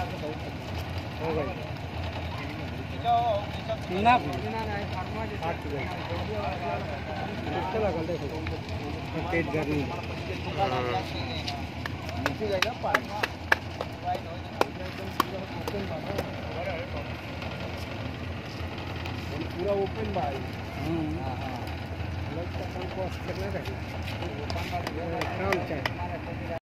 हो गई ना लगल देखो पेट गर्मी नीचे जाएगा पानी पूरा ओपन बाय हाँ हाँ लगता है कॉस्ट करना चाहिए काम चाहिए